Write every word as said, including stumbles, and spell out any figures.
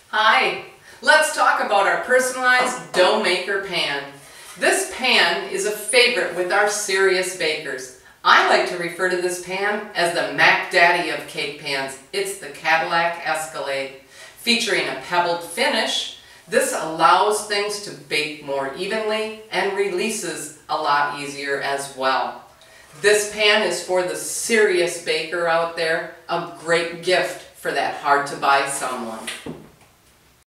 Hi, let's talk about our personalized dough maker pan. This pan is a favorite with our serious bakers. I like to refer to this pan as the Mac Daddy of cake pans. It's the Cadillac Escalade. Featuring a pebbled finish, this allows things to bake more evenly and releases a lot easier as well. This pan is for the serious baker out there, a great gift for that hard to buy someone.